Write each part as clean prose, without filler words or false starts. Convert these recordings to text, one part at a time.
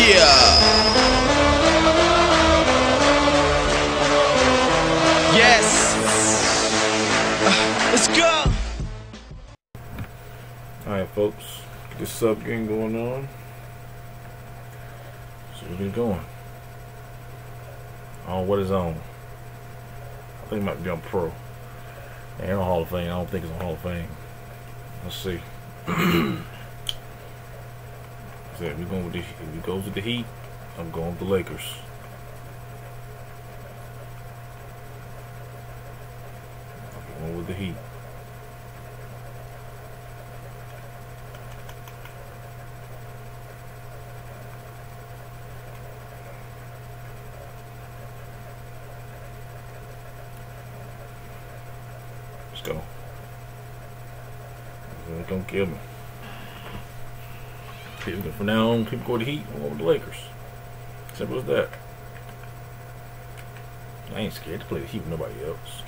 Yeah. Yes. Let's go. Alright, folks. Get this sub game going on. So we'll get it going. On what is on? I think it might be on Pro. Ain't on Hall of Fame. I don't think it's on Hall of Fame. Let's see. So we're going with the, if it goes with the Heat, I'm going with the Lakers. I'm going with the Heat. Let's go. They're gonna kill me. From now on, people go to the Heat, I'm going with the Lakers. Simple as that. I ain't scared to play the Heat with nobody else.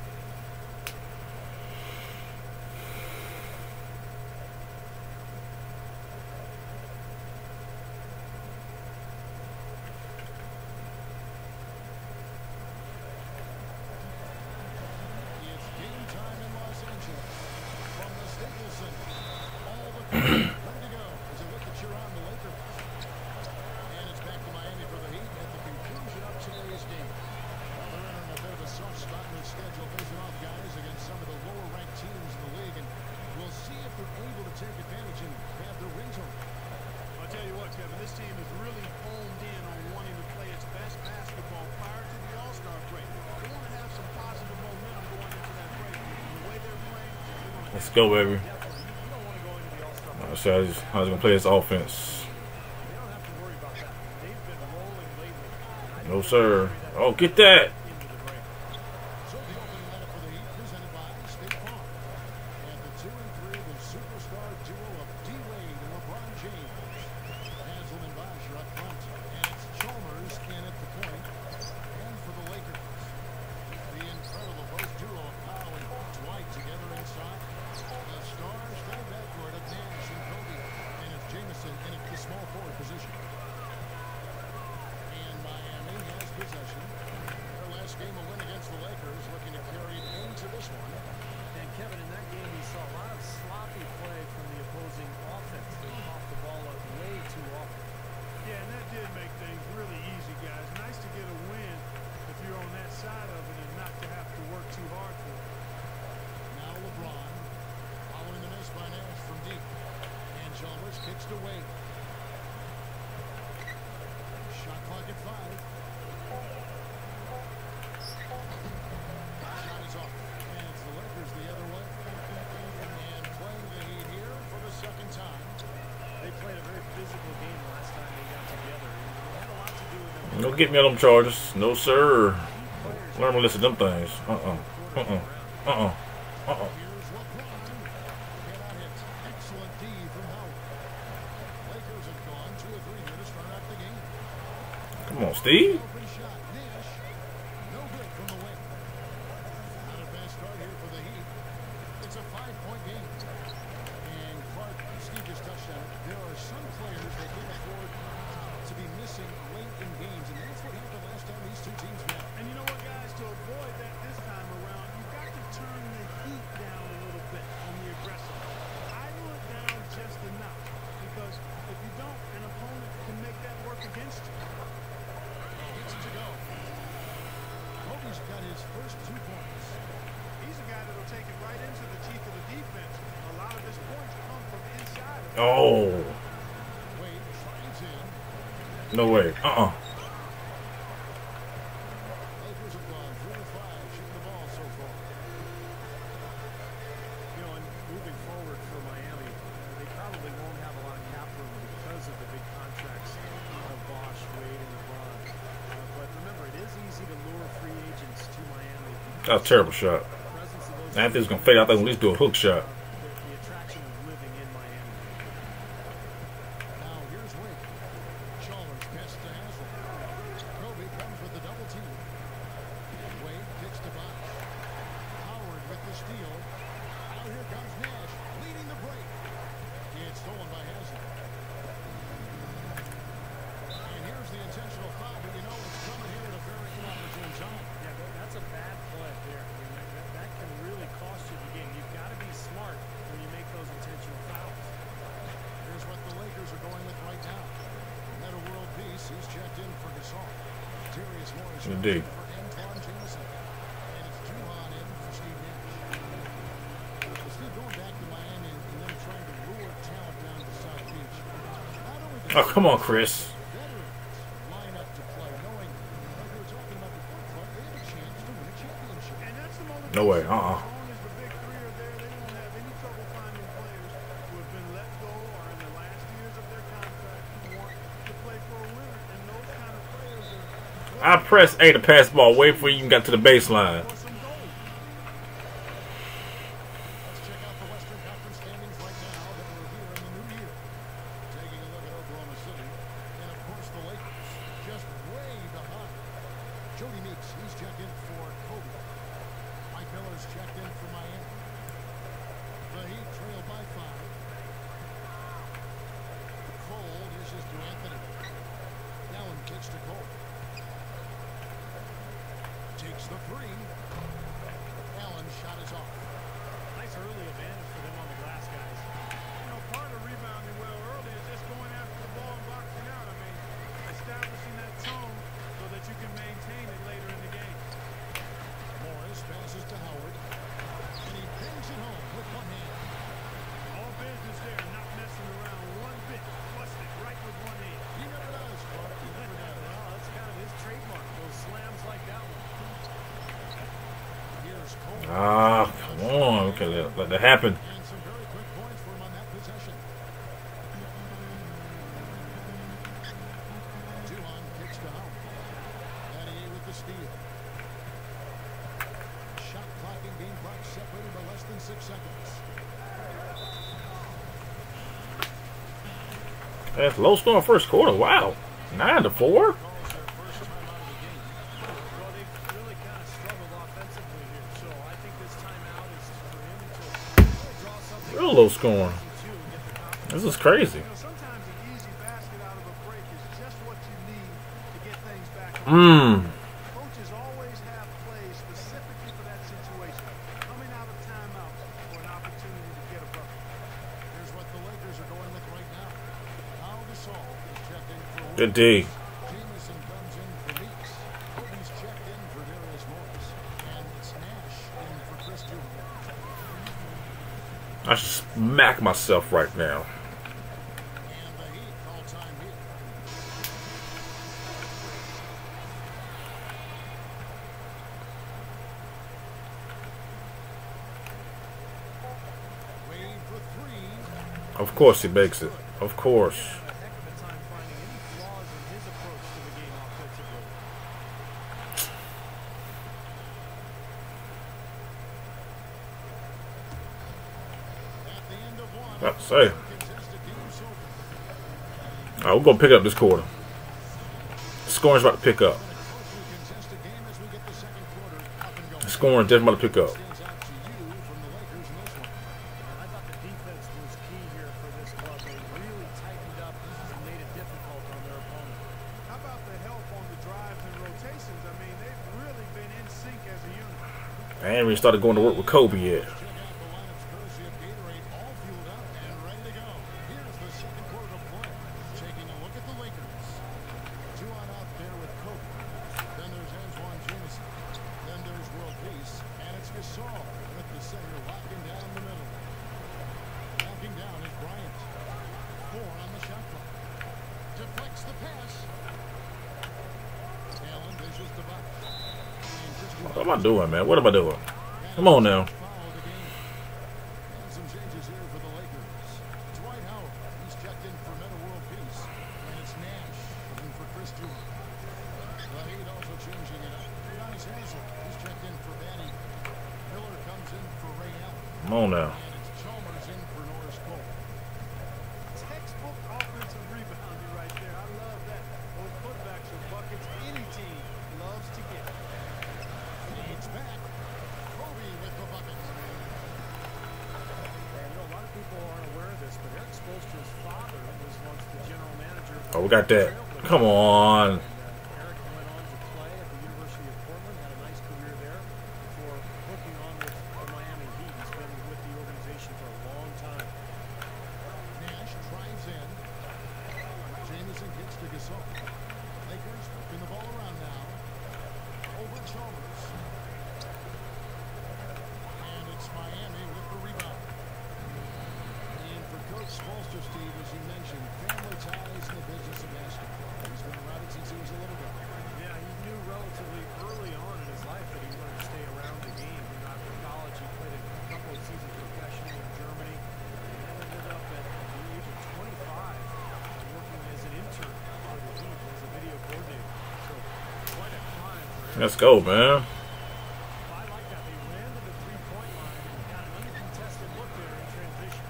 Let's go, baby. So I was gonna play this offense. No, sir. Oh, get that. Don't get me on them charges. No, sir. Learn to listen to them things. Come on, Steve. Oh. No way. That was a terrible shot. Anthony's gonna fade. I think at least do a hook shot. He's checked in for Gasol. Darius Morris for Indeed. Antoine Jameson. And it's Juwan in for Steve Nash. Steve, going back to Miami and them trying to lure talent down to South Beach. Not only the Oh, come on, Chris. veterans line up to play, knowing, like we were talking about before, Clark, they have a chance to win a championship. And that's the moment. No way. As long as the big three are there, they don't have any trouble finding players who have been let go or in the last years of their contract who want to play for a winner. And those kind of players are I press A to pass the ball way before you even got to the baseline. for some gold. Let's check out the Western Conference standings right now that we're here in the new year. Taking a look at Oklahoma City. And, of course, the Lakers just way behind. Jody Meeks, he's checked in for Kobe. Mike Miller's checked in for Miami. The Heat trail by 5. Cole dishes to Anthony. Allen kicks to Cole. Takes the 3. Allen shot is off. Nice early advantage for them on the glass, guys. You know, part of rebounding well early is just going after the ball and boxing out. I mean, establishing that tone so that you can maintain it later in the game. Morris passes to Howard. And he pings it home with one hand. All business there, not messing around one bit. Flushed it right with one hand. He never does, Clark. He never does. Well, that's kind of his trademark, those slams like that one. Here's Cole. Ah, come on. Okay, let that happen. And some very quick points for him on that possession. Juwan kicks to Howard. Nattier with the steal. Shot clocking being clock separated by less than 6 seconds. That's low scoring first quarter. Wow. 9-4. Calls their first time out of the game. Well, they've really kind of struggled offensively here, so I think this timeout is for him to draw something Real low scoring. to get the confidence. This is crazy. You know, sometimes an easy basket out of a break is just what you need to get things back on. Coaches always have plays specifically for that situation, coming out of timeouts for an opportunity to get a bucket. Here's what the Lakers are going with right now. Pau Gasol is checked in for Good D. Jameson comes in for Meeks. Kobe's checked in for Darius Morris. And it's Nash in for Chris Juwan. I should smack myself right now. And the Heat call time here. Wade for 3. Of course he makes it. Of course. Had a heck of a time finding any flaws in his approach to the game offensively. At the end of 1. About to say. Contested game's over. All right, we're going to pick up this quarter. Scoring's about to pick up. Closely contested game as we get the second quarter up and going. Scoring just about to pick up. Stands out to you from the Lakers in this one. I thought the defense was key here for this club. They really tightened up and made it difficult on their opponent. How about the help on the drives and rotations? I mean, they've really been in sync as a unit. I ain't even started going to work with Kobe yet. Check out the lineups courtesy of Gatorade, all fueled up and ready to go. Here's the second quarter of play. Taking a look at the Lakers. Juwan out there with Kobe. Then there's Antoine Jameson. Then there's World Peace. And it's Gasol with the center locking down the middle. Locking down is Bryant. 4 on the shot clock. Deflects the pass. Allen dishes to Buck. And Christian What am I doing, man? What am I doing? Come on now. foul the game. And some changes here for the Lakers. Dwight Howard, he's checked in for Meta World Peace. And it's Nash in for Chris Juwan. The Heat also changing it up. Giannis Hansel, he's checked in for Danny. Miller comes in for Ray Allen. Come on now. And it's Chalmers in for Norris Cole. Textbook offensive rebounding right there. I love that. Those putbacks are buckets any team loves to get. It's back. Kobe with the bucket. And, you know, a lot of people aren't aware of this, but Eric Spoelstra's father was once the general manager. Oh, we got that. Come on. Eric went on to play at the University of Portland, had a nice career there before hooking on with the Miami Heat. He's been with the organization for a long time. Nash drives in. Jameson kicks to Gasol. Lakers working the ball around now. Over Chalmers. And it's Miami with the rebound. And for Coach Spoelstra, Steve, as you mentioned, family ties in the business of basketball. He's been around it since he was a little guy. Yeah, he knew relatively early on in his life that he wanted to stay around the game. You know, after college, he played a couple of seasons professionally in Germany, and then ended up at the age of 25 working as an intern for the team as a video coordinator. So, quite a climb for him. Let's go, man. I like that. They ran to the three-point line and got an uncontested look there in transition.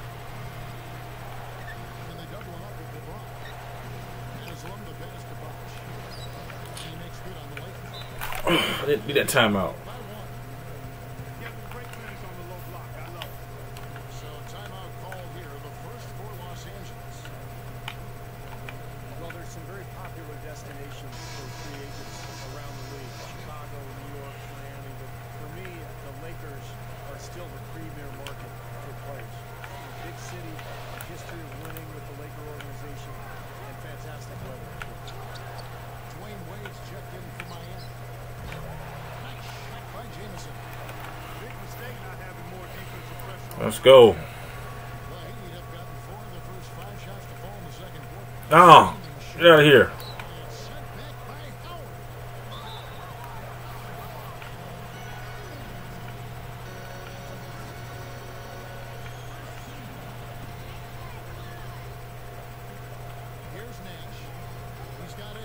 And they double him up with LeBron. And it's along the pass to Bosh. He makes good on the Lakers. I didn't need that timeout. By one. Getting great finish on the low block. I love it. So timeout called here. The first for Los Angeles. Well, there's some very popular destinations for free agents around the league. Chicago, New York, Miami. But for me, the Lakers are still the premier market for players. Big city, a history of winning with the Laker organization, and fantastic weather. Dwayne Wade's checked in for Miami. Nice shot by Jameson. Big mistake not having more defensive pressure on. Let's go. The Heat have gotten 4 of their first 5 shots to fall in the second quarter. Oh, get out of here. It's sent back by Howard. Here's Nash. He's got 8.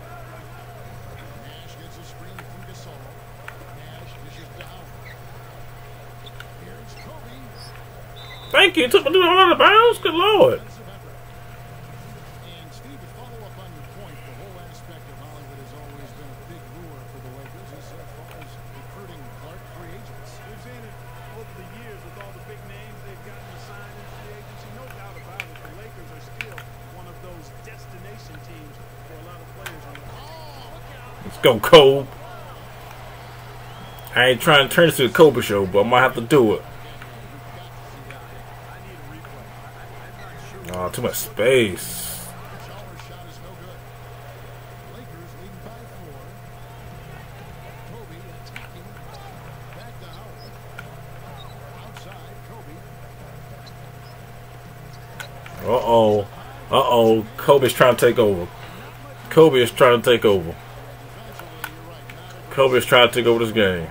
Nash gets a screen from Gasol. Nash dishes to Howard. Here's Kobe. Thank you. Took my dude out of bounds. Good lord. Defensive effort. And Steve, to follow up on your point, the whole aspect of Hollywood has always been a big lure for the Lakers as far as recruiting Clark free agents. We've seen it over the years with all the big names they've gotten to sign in free agency. No doubt about it. The Lakers are still one of those destination teams for a lot of players. On the Let's go, Kobe. I ain't trying to turn this to a Kobe show, but I might have to do it. I need a replay. I'm not sure. Oh, too much space. Chalmers' shot is no good. Lakers leading by 4. Kobe attacking. Back to Howard. Outside, Kobe. Uh-oh. Uh-oh. Kobe's trying to take over. Kobe is trying to take over. Defensively, you're right. Not a Kobe is trying to take over this game.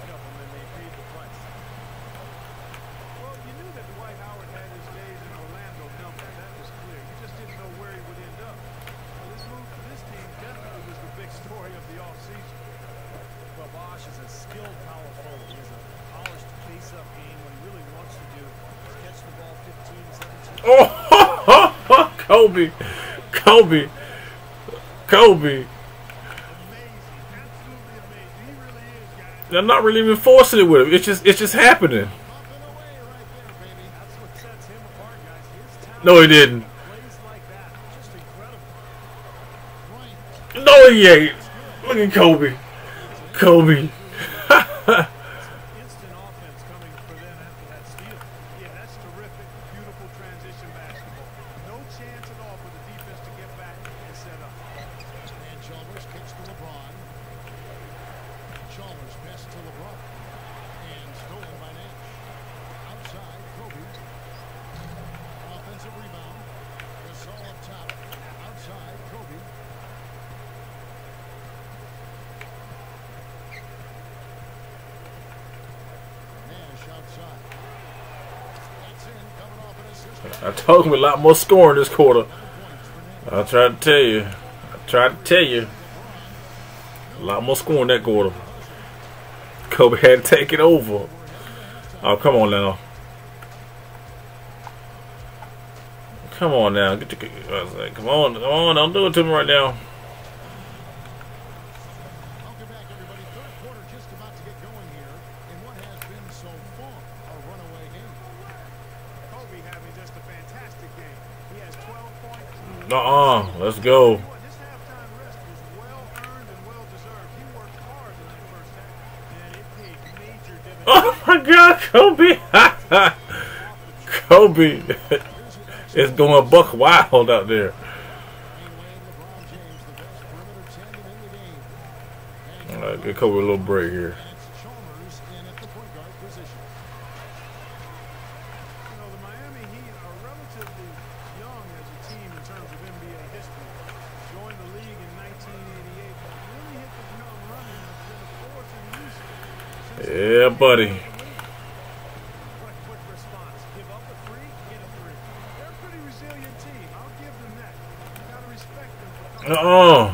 Well, you knew that Dwight Howard had his days in Orlando numbered. That was clear. You just didn't know where he would end up. Well, this move for this team definitely was the big story of the offseason. Well, Bosh is a skilled power forward. He has a polished face-up game. What he really wants to do is catch the ball 15, 17. Oh, Kobe. Kobe. Kobe. Amazing. Absolutely amazing. He really is, guys. They're not really even forcing it with him. It's just happening. bumping away right there, baby. That's what sets him apart, guys. His talent. No, he didn't. Plays like that. Just incredible. Bryant. No, he ain't. Look at Kobe. Kobe. Instant offense coming for them after that steal. Yeah, that's terrific. Beautiful transition basketball. No chance at all for the defense to get back and set up. And Chalmers kicks to LeBron. Chalmers pass to LeBron. And stolen by Nash. Outside, Kobe. Offensive rebound. Gasol up top. Outside, Kobe. Nash outside. That's in, coming off an assist. I told him a lot more scoring this quarter. I tried to tell you. A lot more scoring that quarter. Kobe had to take it over. Oh, come on now. Come on now. Come on. Don't do it to me right now. Welcome back, everybody. Third quarter just about to get going here in what has been so far a runaway game. Kobe having just a fantastic game. He has 12 points. Let's go. This halftime rest was well earned and well deserved. He worked hard in that first half, and it paid major dividends. Oh my God, Kobe. Kobe is going buck wild out there. Dwayne Wade, LeBron James, the best perimeter Give Kobe a little break here. And it's Chalmers in at the point guard position. You know, the Miami Heat are relatively young as a team in terms of NBA history. Joined the league in 1988, but really hit the ground running and been a force in use. Yeah, buddy. What a quick response. Give up a three, get a three. They're a pretty resilient team. I'll give them that. You got to respect them for coming.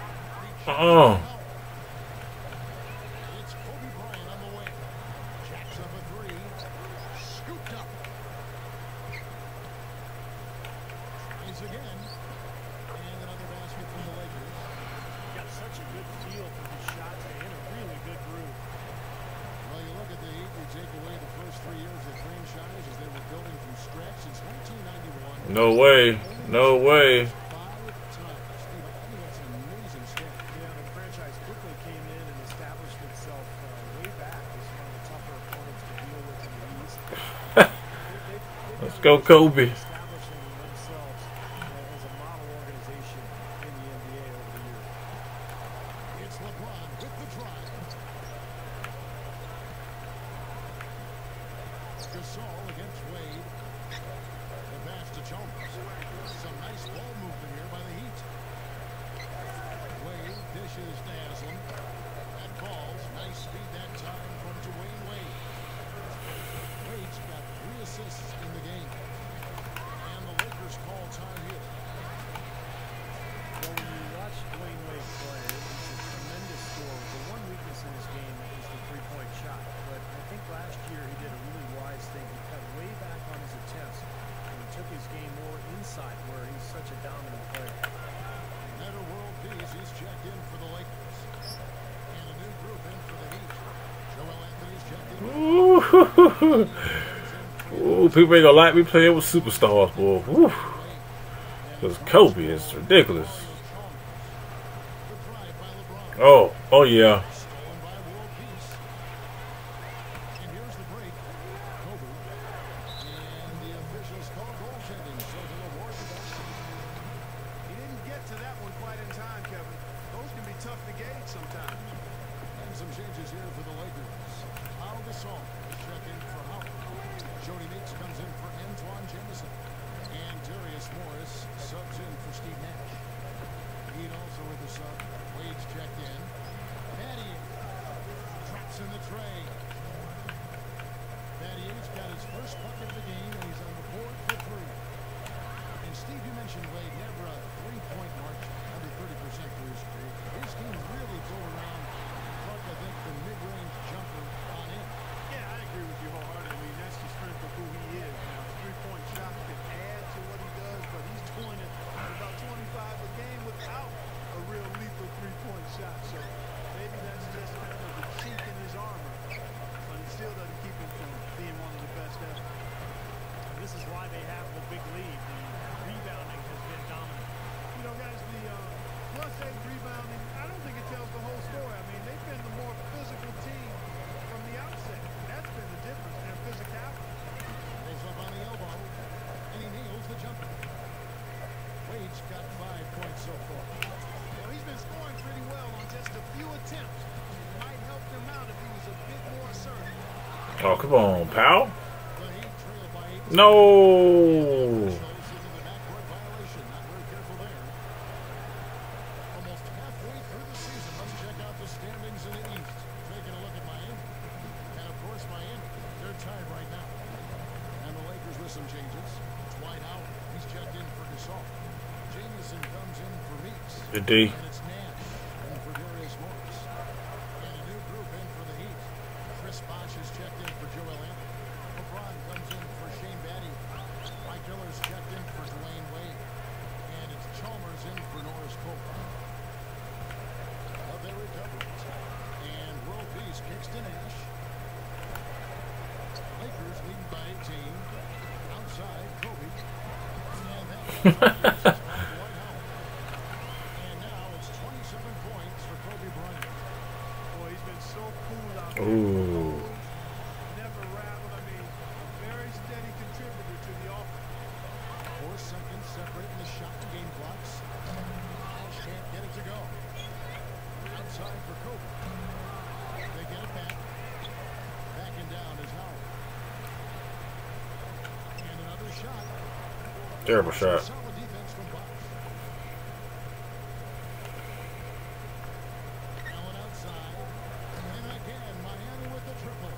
It's Kobe Bryant on the wing. Jacks up a three. Scooped up. Tries again. And another basket from the Lakers. Got such a good feel for his shots. They're in a really good groove. Well, you look at the Heat, you take away the first 3 years of franchise as they were building from scratch since 1991. No way. No way. 5 times. Steve, I think that's an amazing stat. Yeah, the franchise quickly came in and established itself way back as one of the tougher opponents to deal with in the East. Let's go, Kobe. Establishing themselves as a model organization in the NBA over the years. It's LeBron with the drive. Gasol against Wade. The pass to Chalmers. Some nice ball movement here by the Heat. Wade dishes to Haslam. That falls. Nice speed that time from Dwayne Wade. Wade's got 3 assists in the game. And the Lakers call time here. Well, when you watch Dwayne Wade play, he's a tremendous scorer. The one weakness in his game is the three-point shot. But I think last year he did a really wise thing. He cut way back on his attempts and he took his game more inside where he's such a dominant player. Another world peace. He's checked in for the Lakers. And a new group in for the Heat. Joel Anthony's checked in. Ooh, people ain't gonna like me playing with superstars, boy. Woo. Because Kobe is ridiculous. The drive by LeBron. Oh yeah. Stolen by world peace. And here's the break. Kobe. And the officials call goaltending, so the reward the best. He didn't get to that one quite in time, Kevin. Those can be tough to gauge sometimes. And some changes here for the Lakers. Pau Gasol is checked in for Howard. Jody Meeks comes in for Antoine Jamison. And Darius Morris subs in for Steve Nash. Heat also with the sub. Wade's checked in. Patty traps in the tray. Patty's got his first bucket of the game, and he's on the board for 3. And Steve, you mentioned Wade, never a three-point mark, under 30% for his career. His team really built around Clark, I think, the mid-range jumper on in. Yeah, I agree with you wholeheartedly. I mean, that's the strength of who he is. Now, the three-point shot can add to what he does, but he's doing it about 25 a game without a real lethal three-point shot. So maybe that's just kind of the chink in his armor, but it still doesn't keep him from being one of the best ever. And this is why they have the big lead. The rebounding has been dominant. You know, guys, the +8 rebounding, I don't think it tells the whole story. I mean, they've been the more physical team from the outset. That's been the difference, their physicality. Goes up on the elbow, and he nails the jumper. Wade's got 5 points so far. Well, he's been scoring pretty well on just a few attempts. It might help him out if he was a bit more assertive. Oh, come on, pal. The Heat trail by 8. No. Officials into the backcourt violation. Not very careful there. Almost halfway through the season. Let's check out the standings in the East. Taking a look at Miami. And, of course, Miami. They're tied right now. And the Lakers with some changes. Dwight Howard. He's checked in for Gasol. Jamison comes in for Meeks. Good D. And it's Nash in for Darius Morris. And a new group in for the Heat. Chris Bosh is checked in for Joel Anthony. LeBron comes in for Shane Battier. Mike Miller's checked in for Dwayne Wade. And it's Chalmers in for Norris Cole. Of their recoveries. And world peace kicks to Nash. Lakers leading by 18. Outside, Kobe. And that was Dwight Howard. And now it's 27 points for Kobe Bryant. Boy, he's been so cool out there. Ooh. Never rattled. I mean, a very steady contributor to the offense. 4 seconds separating the shot and game clocks. Nash can't get it to go. Outside for Kobe. shot. Terrible shot. Solid defense from Bosch. Allen outside. And again, Miami with the triple.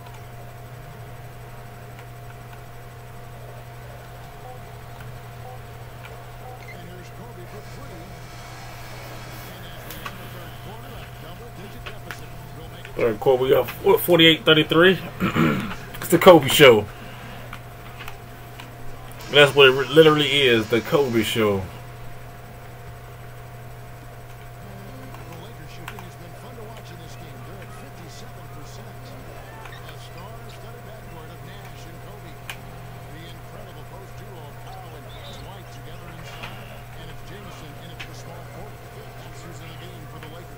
And here's Kobe for three. And as we end the third quarter, a double-digit deficit. We'll make it Third quarter, we got 48-33. It's the Kobe Show. That's what it literally is, the Kobe Show. The Lakers shooting has been fun to watch in this game. They're at 57%. A star-studded backcourt of Nash and Kobe. The incredible post duo of Powell and Dwight together inside. And it's Jameson in at the small forward. That's who's in the game for the Lakers.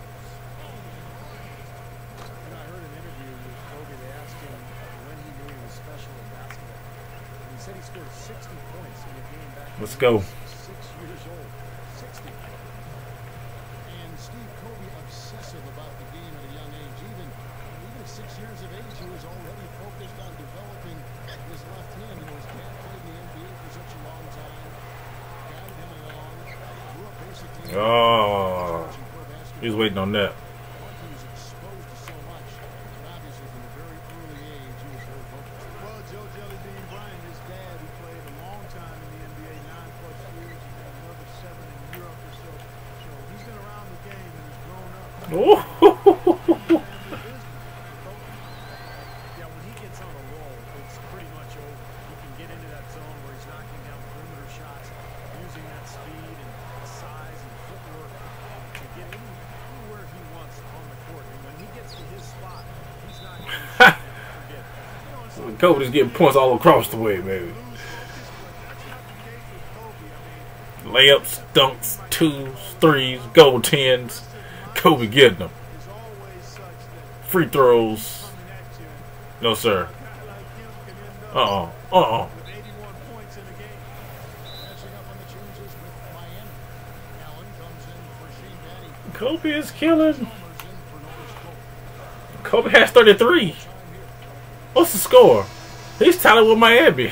And I heard an interview with Kobe. They asked him when he knew he was special in basketball. And he said he scored 60 points in a game back when Let's he go. was 6 years old. 60. And Steve Kobe obsessive about the game at a young age. Even at 6 years of age, he was already focused on developing his left hand. You know, his dad played in the NBA for such a long time. Guided him along. Grew up basically. Oh, he's waiting on that. He was exposed to so much. And obviously, from a very early age, he was very focused. Well, Joe Jellybean Bryant, his dad, who played a long time in the NBA, 9+ years, and then another 7 in Europe or so. So he's been around the game and has grown up. Oh, Family business. Yeah, when he gets on a roll, it's pretty much over. He can get into that zone where he's knocking down perimeter shots, using that speed and size and footwork to get anywhere he wants on the court. And when he gets to his spot, he's not going to shoot and forget it. You know, it's like Kobe's getting points all across the way, baby. lose focus, but that's not the case with Kobe. I mean, Layups, dunks, twos, threes, goaltends. Kobe getting them. is always such that Free throws. coming at you, and No, sir. a guy like him can end up with 81 points in a game. Catching up on the changes with Miami. Allen comes in for Shane Batty. Kobe is killing. Chalmers in for Norris Cole. Kobe has 33. What's the score? He's tied with Miami.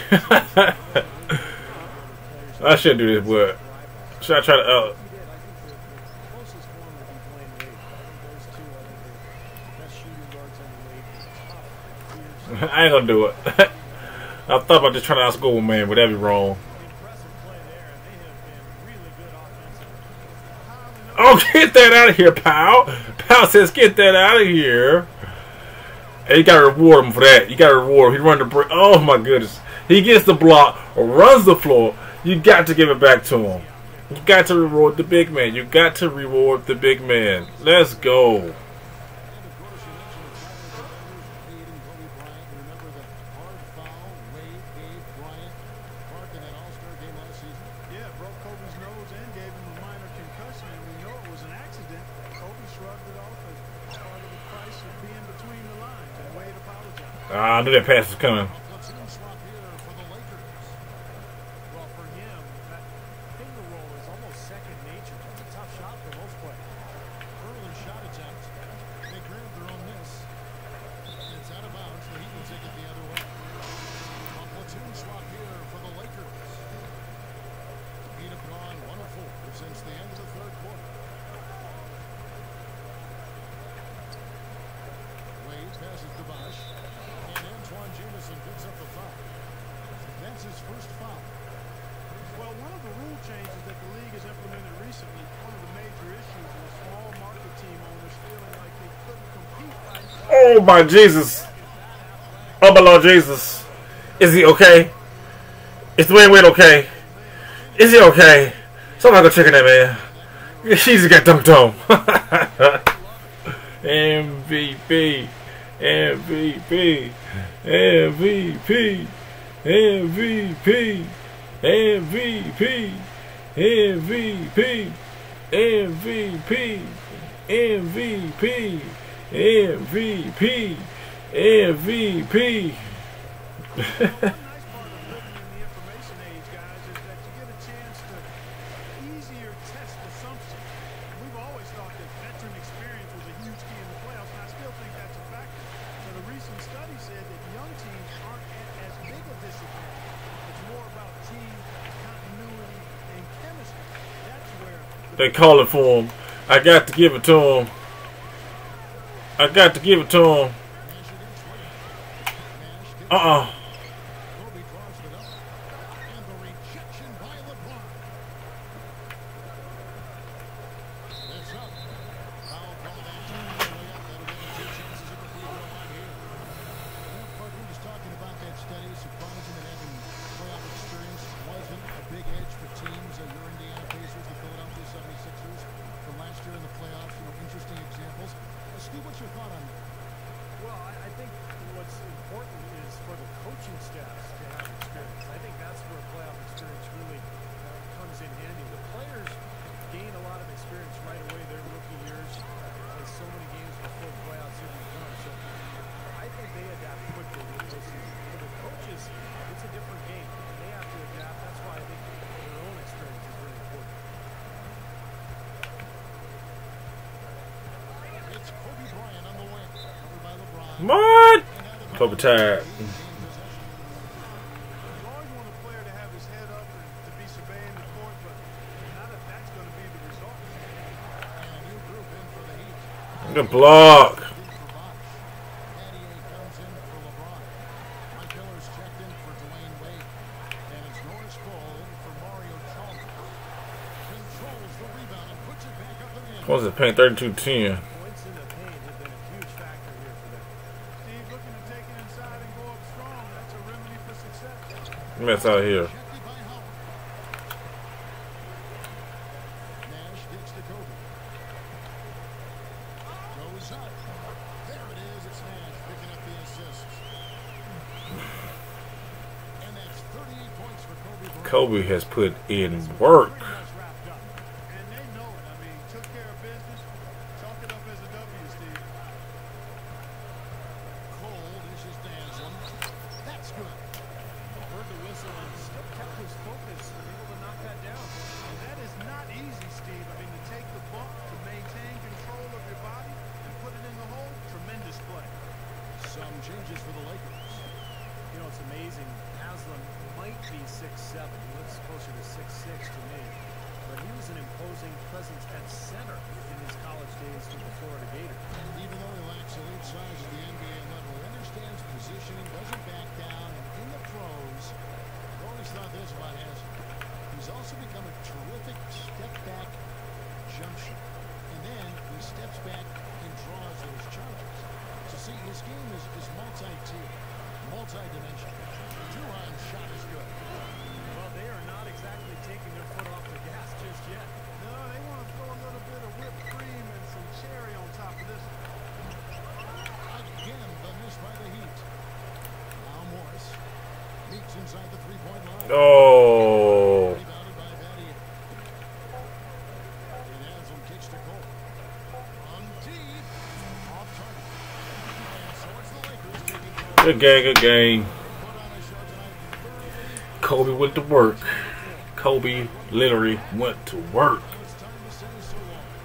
I shouldn't do this, but should I try to? He did. I think the closest one would be Dwayne Wade. I think those two are the best shooting guards on the league. Tough, fierce, I ain't gonna do it. I thought about just trying to outscore my man, but that'd be wrong. impressive play there, and they have been really good offensively. Piling up Oh, get that out of here, pal. Pal says, get that out of here. Hey, you gotta reward him for that. You gotta reward him. He run the break. Oh my goodness. He gets the block, runs the floor. You got to give it back to him. You got to reward the big man. You got to reward the big man. Let's go. And of course, you mentioned the Tyler defenders, Wade and Kobe Bryant. Remember the hard foul Wade gave Bryant Clark in that All-Star game last season? Yeah, broke Kobe's nose and gave him a minor concussion, and we know it was an accident. Kobe shrugged it off as part of the price of being between the lines, and Wade apologized. I knew that pass was coming. Platoon swap here for the Lakers. Well, for him, that finger roll is almost second nature. It's a tough shot for most players. Early shot attempt. They grab their own miss. And it's out of bounds, but he can take it the other way. A platoon swap here for the Lakers. Heat have gone 1-4 since the end of the third quarter. Wade passes to Bosch. And Antoine Jameson picks up the foul. That's his first foul. Well, one of the rule changes that the league has implemented recently, one of the major issues was small market team owners feeling like they couldn't compete right. Oh my Jesus. Oh my Lord Jesus. Is he okay? Is Dwayne Wade okay? Is he okay? Somebody go check on that man. She just got dunked on. MVP. MVP. MVP. MVP. MVP. MVP. MVP. MVP. MVP. MVP. One nice part of living in the information age, guys, is that you get a chance to easier test assumptions. We've always thought that veteran experience was a huge key in the playoffs, and I still think that's a factor. But a recent study said that young teams aren't at as big a disadvantage. It's more about team continuity and chemistry. That's where They call it for him. I got to give it to him. I got to give it to him. Kobe draws it up. And the rejection by LeBron. That's up. Foul call that time. That'll give him 2 chances at the free throw line here. Well, Parker was talking about that study. Surprising that having playoff experience wasn't a big edge for teams. Your Indiana Pacers, the Philadelphia 76ers from last year in the playoffs. Interesting examples. Steve, what's your thought on that? Well, I think what's important is for the coaching staffs to have experience. I think that's where playoff experience really comes in handy. The players gain a lot of experience right away their rookie years, play so many games before the playoffs even come. So I think they adapt quickly to the postseason. For the coaches, it's a different game. They have to adapt. That's why I think their own experience is really important. It's Kobe Bryant on the wing. Covered by LeBron. What? Kobe tired. You always want a player to have his head up and to be surveying the court, but not if that's going to be the result. And a new group in for the Heat. Good block. Deep for Bosh. Pattier comes in for LeBron. Mike Miller's checked in for Dwayne Wade. And it's Norris Cole in for Mario Chalmers. Controls the rebound and puts it back up and in. What was it? Paying 32-10. Points in the paint have been a huge factor here for them. Steve looking to take it inside and go up strong. That's a remedy for success. Mess out here. Rejected by Howard. Nash gets to Kobe. Goes up. There it is. It's Nash picking up the assist. And that's 38 points for Kobe Bryant. Kobe has put in work. Pretty much wrapped up. And they know it. I mean, took care of business. Chalk it up as a W, Steve. Cole dishes to Haslam. That's good. Heard the whistle and still kept his focus and able to knock that down. And that is not easy, Steve. I mean, to take the bump, to maintain control of your body, and put it in the hole, tremendous play. Some changes for the Lakers. You know, it's amazing. Haslam might be 6'7". He looks closer to 6'6" to me. But he was an imposing presence at center in his college days with the Florida Gators. Even though he lacks elite size at the NBA level, he understands positioning, doesn't back down, and in the pros, I've always thought this about Haslam. He's also become a terrific step-back jump shot. And then he steps back and draws those charges. So see, his game is multi-tier, multi-dimensional. Two-line shot is good. Well, they are not exactly taking their foot off the gas just yet. No, they want to throw a little bit of whipped cream and some cherry on top of this. Again, the miss by the Heat. Now Morris meets inside the three-point line. Oh. Rebounded by Pattier. And Haslam kicks to Cole. On deep. Off target. And so it's the Lakers taking control. Good game, good game. Put on a show tonight. Kobe went to work. Kobe literally went to work. Now it's time to say so long.